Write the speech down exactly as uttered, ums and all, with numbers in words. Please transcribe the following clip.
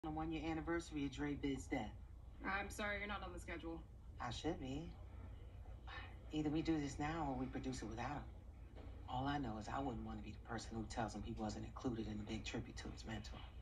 The one-year anniversary of Dre Bid's death. I'm sorry, you're not on the schedule. I should be. Either we do this now or we produce it without him. All I know is I wouldn't want to be the person who tells him he wasn't included in the big tribute to his mentor.